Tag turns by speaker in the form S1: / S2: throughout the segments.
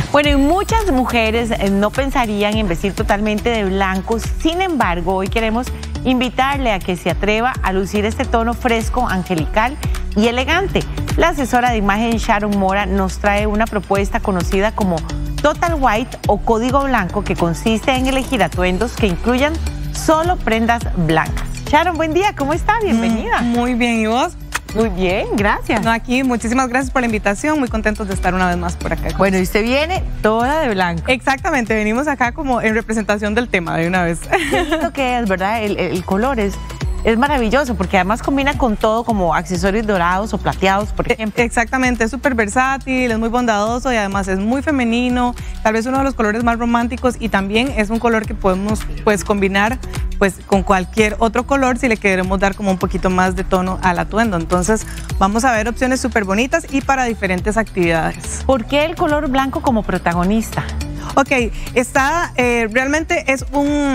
S1: Bueno, y muchas mujeres no pensarían en vestir totalmente de blanco. Sin embargo, hoy queremos invitarle a que se atreva a lucir este tono fresco, angelical y elegante. La asesora de imagen Sharon Mora nos trae una propuesta conocida como Total White o Código Blanco, que consiste en elegir atuendos que incluyan solo prendas blancas. Sharon, buen día, ¿cómo está? Bienvenida.
S2: Muy bien, ¿y vos?
S1: Muy bien, gracias.
S2: No, aquí, muchísimas gracias por la invitación, muy contentos de estar una vez más por acá.
S1: Bueno, y usted viene toda de blanco.
S2: Exactamente, venimos acá como en representación del tema de una vez.
S1: Lo que es, ¿verdad? El color es maravilloso porque además combina con todo, como accesorios dorados o plateados, por ejemplo.
S2: Exactamente, es súper versátil, es muy bondadoso y además es muy femenino, tal vez uno de los colores más románticos, y también es un color que podemos combinar con cualquier otro color si le queremos dar como un poquito más de tono al atuendo. Entonces vamos a ver opciones súper bonitas y para diferentes actividades.
S1: ¿Por qué el color blanco como protagonista?
S2: Ok, realmente es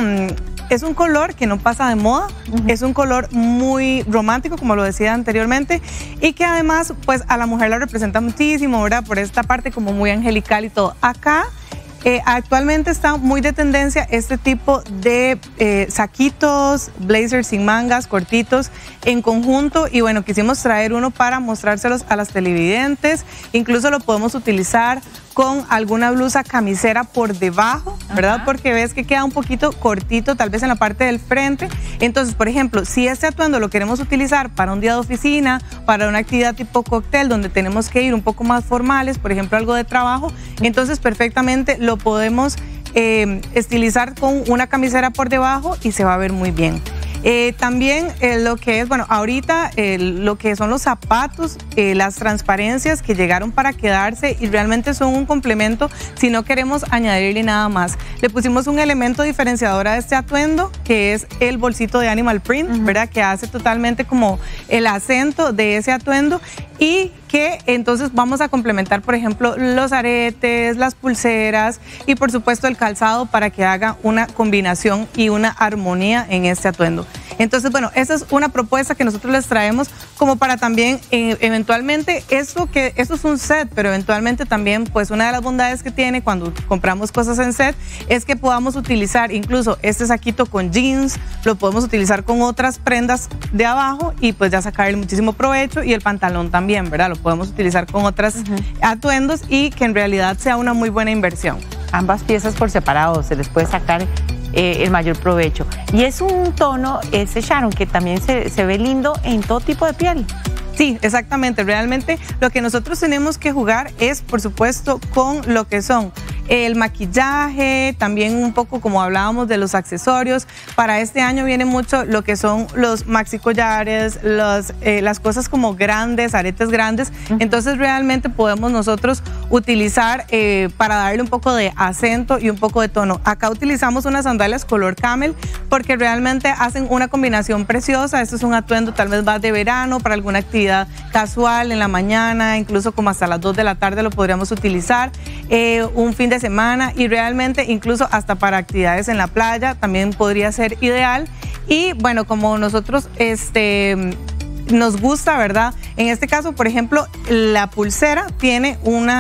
S2: un color que no pasa de moda, es un color muy romántico, como lo decía anteriormente, y que además pues a la mujer la representa muchísimo, ¿verdad? Por esta parte como muy angelical y todo. Acá actualmente está muy de tendencia este tipo de saquitos, blazers sin mangas, cortitos, en conjunto, y bueno, quisimos traer uno para mostrárselos a las televidentes. Incluso lo podemos utilizar con alguna blusa camisera por debajo, ¿verdad? Ajá. Porque ves que queda un poquito cortito, tal vez en la parte del frente. Entonces, por ejemplo, si este atuendo lo queremos utilizar para un día de oficina, para una actividad tipo cóctel, donde tenemos que ir un poco más formales, por ejemplo, algo de trabajo, entonces perfectamente lo podemos estilizar con una camisera por debajo y se va a ver muy bien. También lo que es, bueno, ahorita lo que son los zapatos, las transparencias que llegaron para quedarse y realmente son un complemento si no queremos añadirle nada más. Le pusimos un elemento diferenciador a este atuendo, que es el bolsito de animal print, ¿verdad? Que hace totalmente como el acento de ese atuendo, y que entonces vamos a complementar, por ejemplo, los aretes, las pulseras y por supuesto el calzado para que haga una combinación y una armonía en este atuendo. Entonces, bueno, esa es una propuesta que nosotros les traemos como para también eventualmente, esto es un set, pero eventualmente también pues una de las bondades que tiene cuando compramos cosas en set es que podamos utilizar incluso este saquito con jeans, lo podemos utilizar con otras prendas de abajo y pues ya sacarle muchísimo provecho, y el pantalón también, ¿verdad? Lo podemos utilizar con otros atuendos y que en realidad sea una muy buena inversión.
S1: Ambas piezas por separado se les puede sacar el mayor provecho. Y es un tono, Sharon, que también se ve lindo en todo tipo de piel.
S2: Sí, exactamente. Realmente lo que nosotros tenemos que jugar es, por supuesto, con lo que son el maquillaje, también un poco como hablábamos de los accesorios. Para este año viene mucho lo que son los maxi collares, las cosas como grandes, aretes grandes. Entonces realmente podemos nosotros utilizar para darle un poco de acento y un poco de tono. Acá utilizamos unas sandalias color camel porque realmente hacen una combinación preciosa. Esto es un atuendo tal vez más de verano, para alguna actividad casual en la mañana, incluso como hasta las 2 de la tarde lo podríamos utilizar, un fin de semana, y realmente incluso hasta para actividades en la playa también podría ser ideal. Y bueno, como nosotros nos gusta, ¿verdad? En este caso, por ejemplo, la pulsera tiene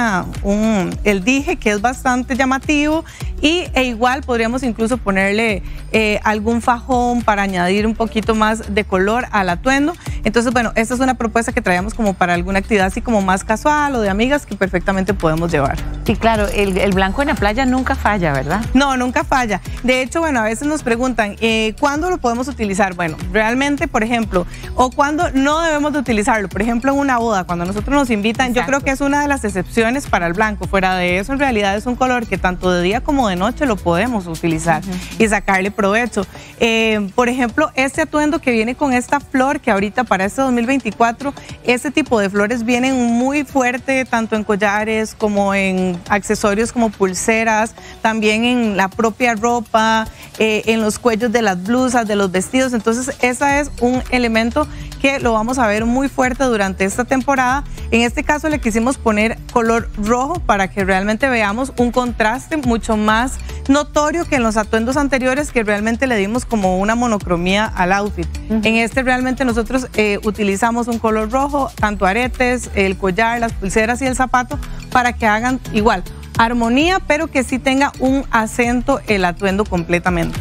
S2: el dije que es bastante llamativo, e igual podríamos incluso ponerle algún fajón para añadir un poquito más de color al atuendo. Entonces, bueno, esta es una propuesta que traíamos como para alguna actividad así como más casual o de amigas que perfectamente podemos llevar.
S1: Sí, claro, el blanco en la playa nunca falla, ¿verdad?
S2: No, nunca falla. De hecho, bueno, a veces nos preguntan, ¿cuándo lo podemos utilizar? Bueno, realmente, por ejemplo, o cuándo no debemos de utilizarlo. Por ejemplo, en una boda, cuando nosotros nos invitan, exacto, yo creo que es una de las excepciones para el blanco. Fuera de eso, en realidad es un color que tanto de día como de noche lo podemos utilizar y sacarle provecho. Por ejemplo, este atuendo que viene con esta flor, que ahorita para este 2024, este tipo de flores vienen muy fuerte, tanto en collares como en accesorios como pulseras, también en la propia ropa, en los cuellos de las blusas, de los vestidos. Entonces, ese es un elemento que lo vamos a ver muy fuerte durante esta temporada. En este caso le quisimos poner color rojo para que realmente veamos un contraste mucho más notorio que en los atuendos anteriores, que realmente le dimos como una monocromía al outfit. En este realmente nosotros utilizamos un color rojo, tanto aretes, el collar, las pulseras y el zapato, para que hagan igual armonía, pero que sí tenga un acento el atuendo completamente.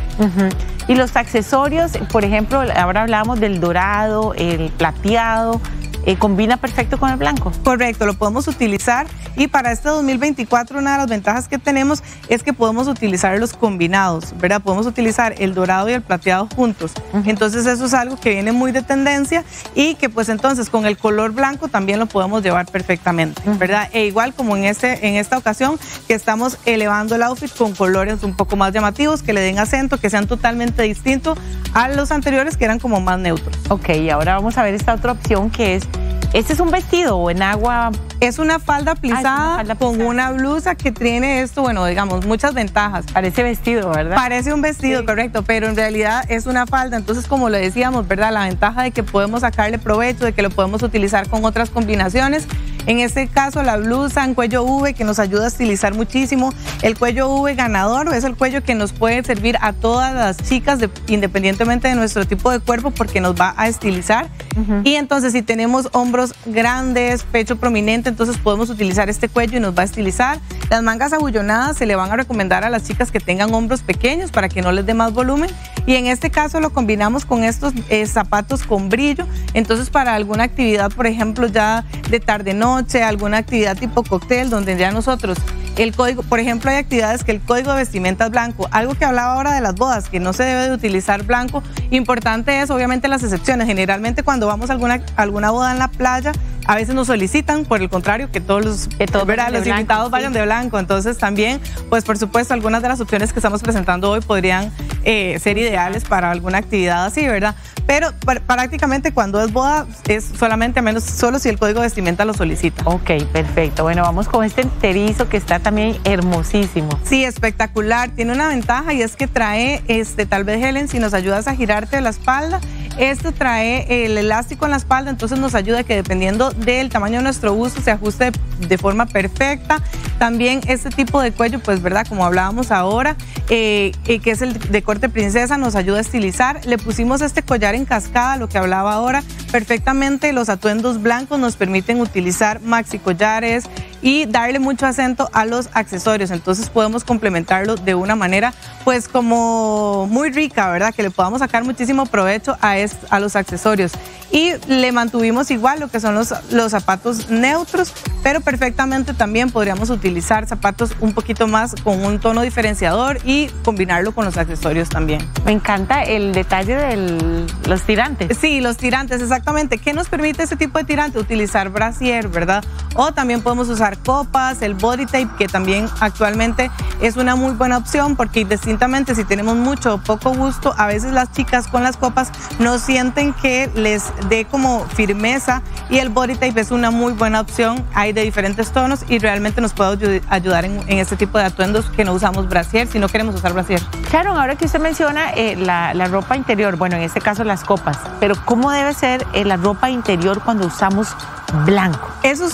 S1: Y los accesorios, por ejemplo, ahora hablamos del dorado, el plateado, ¿combina perfecto con el blanco?
S2: Correcto, lo podemos utilizar y para este 2024 una de las ventajas que tenemos es que podemos utilizar los combinados, ¿verdad? Podemos utilizar el dorado y el plateado juntos. Entonces eso es algo que viene muy de tendencia y que pues entonces con el color blanco también lo podemos llevar perfectamente, ¿verdad? E igual como en esta ocasión que estamos elevando el outfit con colores un poco más llamativos, que le den acento, que sean totalmente distintos a los anteriores que eran como más neutros.
S1: Ok, ahora vamos a ver esta otra opción que es, ¿este es un vestido o en agua?
S2: Es una falda plisada con una blusa que tiene esto, bueno, digamos, muchas ventajas.
S1: Parece vestido, ¿verdad?
S2: Parece un vestido, correcto, pero en realidad es una falda. Entonces, como lo decíamos, ¿verdad? La ventaja de que podemos sacarle provecho, de que lo podemos utilizar con otras combinaciones. En este caso, la blusa en cuello V, que nos ayuda a estilizar muchísimo. El cuello V ganador es el cuello que nos puede servir a todas las chicas, independientemente de nuestro tipo de cuerpo, porque nos va a estilizar. Y entonces, si tenemos hombros grandes, pecho prominente, entonces podemos utilizar este cuello y nos va a estilizar. Las mangas abullonadas se le van a recomendar a las chicas que tengan hombros pequeños para que no les dé más volumen. Y en este caso lo combinamos con estos zapatos con brillo. Entonces, para alguna actividad, por ejemplo, ya de tarde-noche, alguna actividad tipo cóctel, donde ya nosotros el código, por ejemplo, hay actividades que el código de vestimenta es blanco. Algo que hablaba ahora de las bodas, que no se debe de utilizar blanco. Importante es, obviamente, las excepciones. Generalmente, cuando vamos a alguna boda en la playa, a veces nos solicitan, por el contrario, que todos los invitados vayan de blanco. Entonces, también, pues, por supuesto, algunas de las opciones que estamos presentando hoy podrían ser ideales para alguna actividad así, ¿verdad? Pero prácticamente cuando es boda, es solamente, solo si el código de vestimenta lo solicita.
S1: Ok, perfecto. Bueno, vamos con este enterizo que está también hermosísimo.
S2: Sí, espectacular. Tiene una ventaja y es que trae, tal vez, Helen, si nos ayudas a girarte la espalda, esto trae el elástico en la espalda, entonces nos ayuda a que dependiendo del tamaño de nuestro busto se ajuste de forma perfecta. También este tipo de cuello, pues, ¿verdad? Como hablábamos ahora, que es el de corte princesa, nos ayuda a estilizar. Le pusimos este collar en cascada, lo que hablaba ahora, perfectamente. Los atuendos blancos nos permiten utilizar maxi collares y darle mucho acento a los accesorios. Entonces podemos complementarlo de una manera, pues, como muy rica, ¿verdad? Que le podamos sacar muchísimo provecho a los accesorios. Y le mantuvimos igual lo que son los zapatos neutros, pero perfectamente también podríamos utilizar zapatos un poquito más con un tono diferenciador y combinarlo con los accesorios también.
S1: Me encanta el detalle de los tirantes.
S2: Sí, los tirantes, exactamente. ¿Qué nos permite ese tipo de tirante? Utilizar brasier, ¿verdad? O también podemos usar copas, el body tape, que también actualmente es una muy buena opción, porque indistintamente si tenemos mucho o poco gusto, a veces las chicas con las copas no sienten que les dé como firmeza, y el body tape es una muy buena opción. Hay de diferentes tonos y realmente nos puede ayudar en este tipo de atuendos que no usamos brasier, si no queremos usar brasier.
S1: Claro, ahora que usted menciona la ropa interior, bueno, en este caso las copas, pero ¿cómo debe ser la ropa interior cuando usamos blanco?
S2: Eso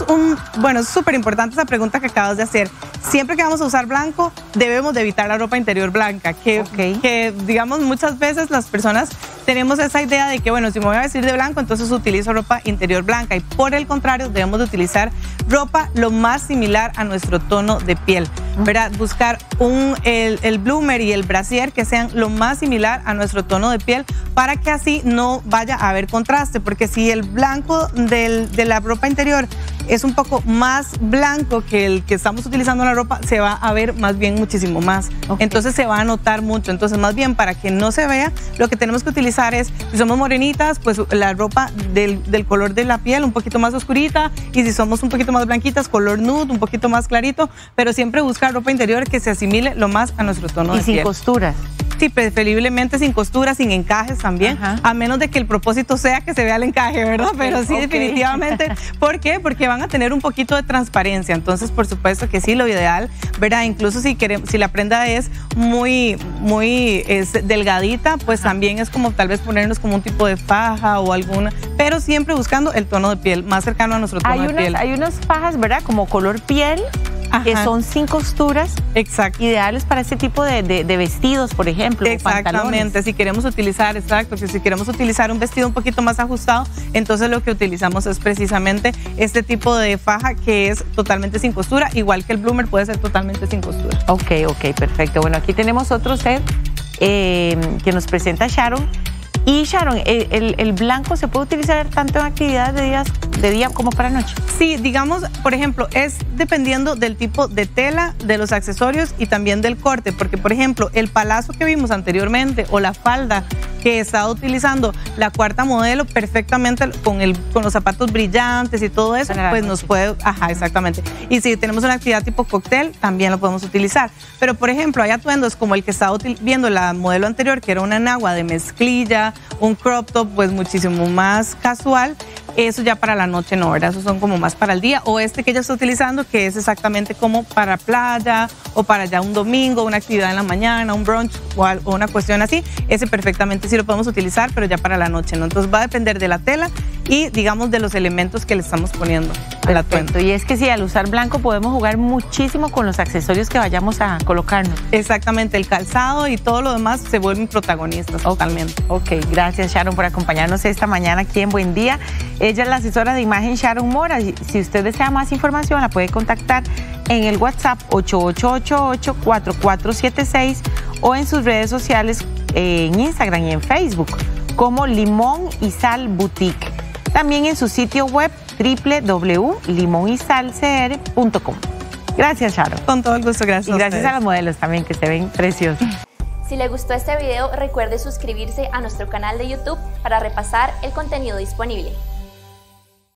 S2: es súper importante esa pregunta que acabas de hacer. Siempre que vamos a usar blanco, debemos de evitar la ropa interior blanca, que digamos, muchas veces las personas tenemos esa idea de que, bueno, si me voy a vestir de blanco, entonces utilizo ropa interior blanca, y por el contrario, debemos de utilizar ropa lo más similar a nuestro tono de piel, ¿verdad? Buscar el bloomer y el brasier que sean lo más similar a nuestro tono de piel, para que así no vaya a haber contraste, porque si el blanco de la ropa interior es un poco más blanco que el que estamos utilizando en la ropa, se va a ver más bien muchísimo más. Entonces se va a notar mucho. Entonces, más bien, para que no se vea, lo que tenemos que utilizar es, si somos morenitas, pues la ropa del color de la piel un poquito más oscurita, y si somos un poquito más blanquitas, color nude, un poquito más clarito, pero siempre buscar ropa interior que se asimile lo más a nuestro tono de piel.
S1: Y sin costuras.
S2: Sí, preferiblemente sin costuras, sin encajes también, a menos de que el propósito sea que se vea el encaje, ¿verdad? Pero sí, definitivamente. ¿Por qué? Porque van a tener un poquito de transparencia. Entonces, por supuesto que sí, lo ideal, ¿verdad? Incluso si la prenda es muy delgadita, pues también es como tal vez ponernos como un tipo de faja o alguna, pero siempre buscando el tono de piel más cercano a nuestro tono de piel.
S1: Hay unas fajas, ¿verdad? Como color piel, que son sin costuras.
S2: Exacto.
S1: Ideales para este tipo de vestidos, por ejemplo.
S2: Exactamente, si queremos utilizar, si queremos utilizar un vestido un poquito más ajustado, entonces lo que utilizamos es precisamente este tipo de faja que es totalmente sin costura, igual que el bloomer puede ser totalmente sin costura.
S1: Ok, perfecto. Bueno, aquí tenemos otro set que nos presenta Sharon. Y Sharon, ¿el blanco se puede utilizar tanto en actividades de día como para noche?
S2: Sí, digamos, por ejemplo, es dependiendo del tipo de tela, de los accesorios y también del corte, porque por ejemplo, el palazo que vimos anteriormente o la falda que estaba utilizando la cuarta modelo perfectamente con los zapatos brillantes y todo eso, pues nos puede, exactamente. Y si tenemos una actividad tipo cóctel, también lo podemos utilizar. Pero por ejemplo, hay atuendos como el que estaba viendo la modelo anterior, que era una enagua de mezclilla, un crop top, pues muchísimo más casual. Eso ya para la noche no, ¿verdad? Esos son como más para el día. O este que ella está utilizando, que es exactamente como para playa o para ya un domingo, una actividad en la mañana, un brunch o una cuestión así. Ese perfectamente sí lo podemos utilizar, pero ya para la noche, ¿no? Entonces va a depender de la tela y, digamos, de los elementos que le estamos poniendo al atuendo.
S1: Y es que sí, al usar blanco podemos jugar muchísimo con los accesorios que vayamos a colocarnos.
S2: Exactamente, el calzado y todo lo demás se vuelven protagonistas totalmente.
S1: Ok, gracias Sharon por acompañarnos esta mañana aquí en Buen Día. Ella es la asesora de imagen Sharon Mora. Si usted desea más información, la puede contactar en el WhatsApp 8888-4476 o en sus redes sociales en Instagram y en Facebook como Limón y Sal Boutique. También en su sitio web www.limonysalcr.com. Gracias, Sharon.
S2: Con todo el gusto, gracias.
S1: Y gracias a los modelos también, que se ven preciosos.
S3: Si le gustó este video, recuerde suscribirse a nuestro canal de YouTube para repasar el contenido disponible.